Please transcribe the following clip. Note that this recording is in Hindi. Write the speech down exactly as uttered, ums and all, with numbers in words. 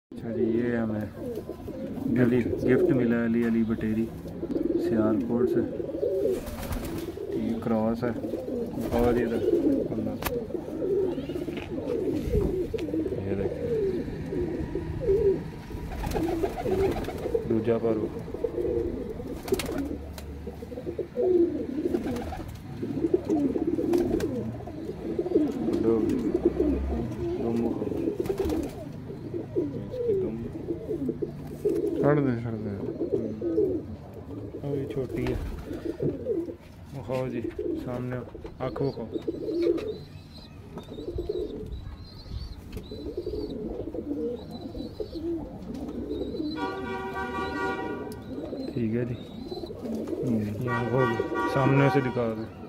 अच्छा जी, ये हमें अली गिफ्ट मिला अली अली बटेरी सियालकोट से। ठीक क्रॉस है बहुत ही ये देखिए दूजा पर छड़ दे छड़ दे अभी छोटी है। खाओ जी सामने आँखों को ठीक है जी, यहाँ सामने से दिखा दो।